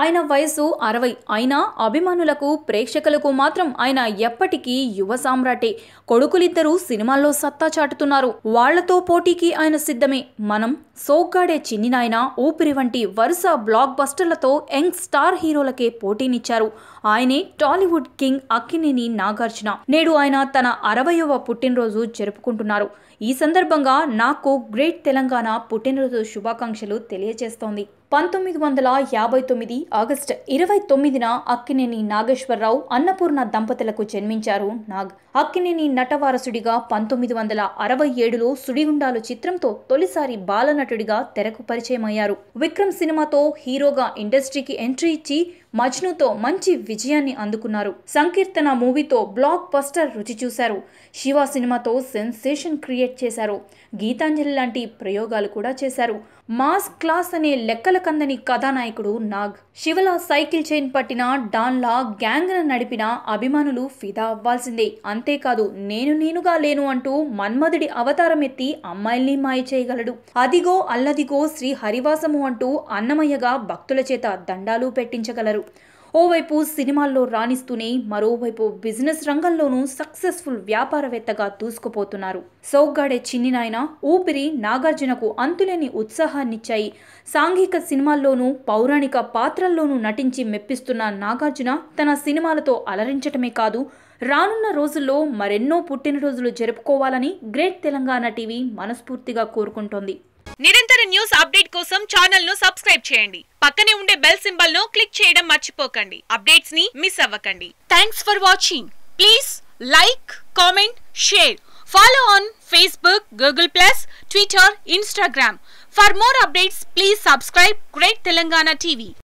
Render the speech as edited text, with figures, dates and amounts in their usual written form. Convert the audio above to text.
ఆయన వయసు 60 అయినా అభిమానులకు ప్రేక్షకులకు మాత్రం ఆయన ఎప్పటికీ యువ సామ్రాటే. కొడుకులిద్దరూ సినిమాల్లో సత్తా చాటుతున్నారు. వాళ్లతో పోటీకి ఆయన సిద్ధమే. మనం సోగ్గాడే చిన్ని నాయన, ఊపిరి వంటి వరుస బ్లాక్ బస్టర్లతో యంగ్ స్టార్ హీరోలకే పోటీనిచ్చారు. ఆయనే టాలీవుడ్ కింగ్ అక్కినేని నాగార్జున. నేడు ఆయన తన 60వ పుట్టినరోజు జరుపుకుంటున్నారు. ఈ సందర్భంగా నాకు గ్రేట్ తెలంగాణ పుట్టినరోజు శుభాకాంక్షలు తెలియజేస్తోంది. 1959 ఆగస్టు 29న అక్కినేని నాగేశ్వరరావు, అన్నపూర్ణ దంపతులకు జన్మించారు నాగ్. అక్కినేని నటవారసుడిగా 1967లో సుడిగుండాలు చిత్రంతో తొలిసారి బాలనటుడిగా తెరకు పరిచయమయ్యారు. విక్రమ్ సినిమాతో హీరోగా ఇండస్ట్రీకి ఎంట్రీ ఇచ్చి మజ్నుతో మంచి విజయాన్ని అందుకున్నారు. సంకీర్తన మూవీతో బ్లాక్ బస్టర్ రుచి చూశారు. శివ సినిమాతో సెన్సేషన్ క్రియేట్ చేశారు. గీతాంజలి లాంటి ప్రయోగాలు కూడా చేశారు. మాస్ క్లాస్ అనే లెక్కల కందని కథానాయకుడు నాగ్. శివలా సైకిల్ చైన్ పట్టిన డాన్లా గ్యాంగ్ నడిపిన అభిమానులు ఫిదా అవ్వాల్సిందే. అంతేకాదు నేనుగా లేను అంటూ మన్మధుడి అవతారం ఎత్తి అమ్మాయిల్ని మాయ చేయగలడు. అదిగో అల్లదిగో శ్రీ హరివాసము అంటూ అన్నమయ్యగా భక్తుల చేత దండాలు పెట్టించగలరు. ఓవైపు సినిమాల్లో రాణిస్తూనే మరోవైపు బిజినెస్ రంగంలోనూ సక్సెస్ఫుల్ వ్యాపారవేత్తగా దూసుకుపోతున్నారు. సోగ్గాడే చిన్ని నాయన, ఊపిరి నాగార్జునకు అంతులేని ఉత్సాహాన్నిచ్చాయి. సాంఘిక సినిమాల్లోనూ పౌరాణిక పాత్రల్లోనూ నటించి మెప్పిస్తున్న నాగార్జున తన సినిమాలతో అలరించటమే కాదు, రానున్న రోజుల్లో మరెన్నో పుట్టినరోజులు జరుపుకోవాలని గ్రేట్ తెలంగాణ టీవీ మనస్ఫూర్తిగా కోరుకుంటోంది. నిరంతర న్యూస్ అప్డేట్ కోసం ఛానల్ ను సబ్స్క్రైబ్ చేయండి. పక్కనే ఉండే బెల్ సింబల్ ను క్లిక్ చేయడం మర్చిపోకండి. అప్డేట్స్ ని మిస్ అవ్వకండి. Thanks for watching. Please like, comment, share. Follow on Facebook, Google+, Twitter, Instagram. For more updates, please subscribe Great Telangana TV.